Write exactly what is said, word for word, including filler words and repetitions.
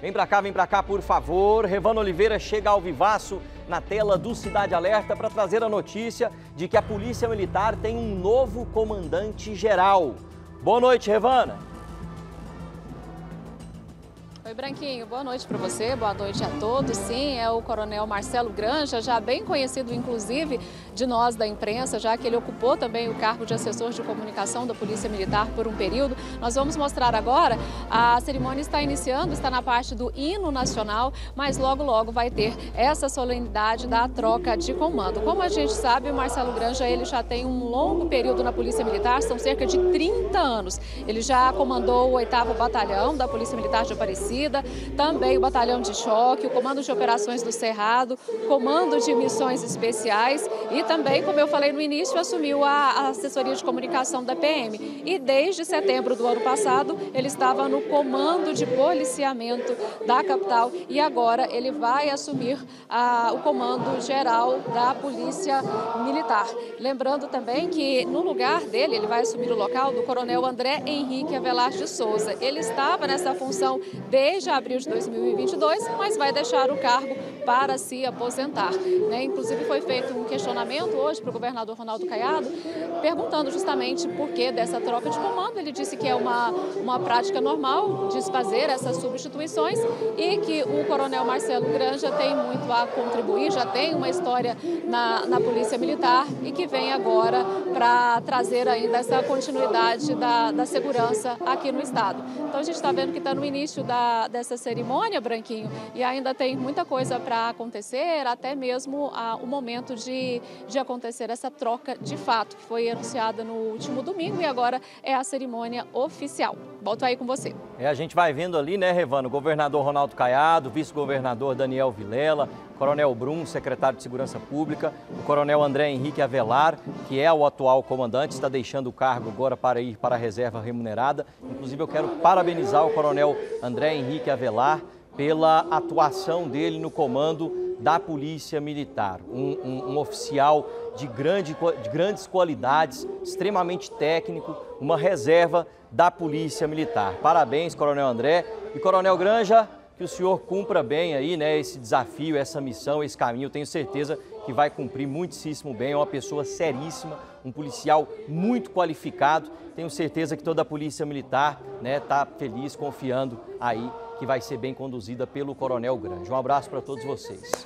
Vem pra cá, vem pra cá, por favor. Revano Oliveira chega ao vivaço na tela do Cidade Alerta para trazer a notícia de que a Polícia Militar tem um novo comandante-geral. Boa noite, Revana. Oi, Branquinho, boa noite para você, boa noite a todos. Sim, é o Coronel Marcelo Granja, já bem conhecido inclusive de nós da imprensa, já que ele ocupou também o cargo de assessor de comunicação da Polícia Militar por um período. Nós vamos mostrar agora, a cerimônia está iniciando, está na parte do hino nacional, mas logo logo vai ter essa solenidade da troca de comando. Como a gente sabe, o Marcelo Granja ele já tem um longo período na Polícia Militar, são cerca de trinta anos. Ele já comandou o oitavo Batalhão da Polícia Militar de Aparecida, também o Batalhão de Choque, o Comando de Operações do Cerrado, Comando de Missões Especiais e também, como eu falei no início, assumiu a assessoria de comunicação da P M. E desde setembro do ano passado, ele estava no Comando de Policiamento da capital e agora ele vai assumir a, o Comando Geral da Polícia Militar. Lembrando também que no lugar dele, ele vai assumir o local do Coronel André Henrique Avelar de Souza. Ele estava nessa função desde desde abril de dois mil e vinte e dois, mas vai deixar o cargo para se aposentar. Né? Inclusive foi feito um questionamento hoje para o governador Ronaldo Caiado, perguntando justamente por que dessa troca de comando. Ele disse que é uma, uma prática normal de se fazer essas substituições e que o coronel Marcelo Granja tem muito a contribuir, já tem uma história na, na Polícia Militar e que vem agora para trazer ainda essa continuidade da, da segurança aqui no estado. Então a gente está vendo que está no início da dessa cerimônia, Branquinho, e ainda tem muita coisa para acontecer, até mesmo ah, o momento de, de acontecer essa troca de fato, que foi anunciada no último domingo e agora é a cerimônia oficial. Volto aí com você. É, a gente vai vendo ali, né, Revano, o governador Ronaldo Caiado, vice-governador Daniel Vilela, Coronel Brum, secretário de Segurança Pública, o Coronel André Henrique Avelar, que é o atual comandante, está deixando o cargo agora para ir para a reserva remunerada. Inclusive, eu quero parabenizar o Coronel André Henrique Avelar pela atuação dele no comando da Polícia Militar. Um, um, um oficial de, grande, de grandes qualidades, extremamente técnico, uma reserva da Polícia Militar. Parabéns, Coronel André. E Coronel Granja, que o senhor cumpra bem aí, né, esse desafio, essa missão, esse caminho. Eu tenho certeza que vai cumprir muitíssimo bem. É uma pessoa seríssima, um policial muito qualificado. Tenho certeza que toda a Polícia Militar, né, tá feliz, confiando aí que vai ser bem conduzida pelo Coronel Granja. Um abraço para todos vocês.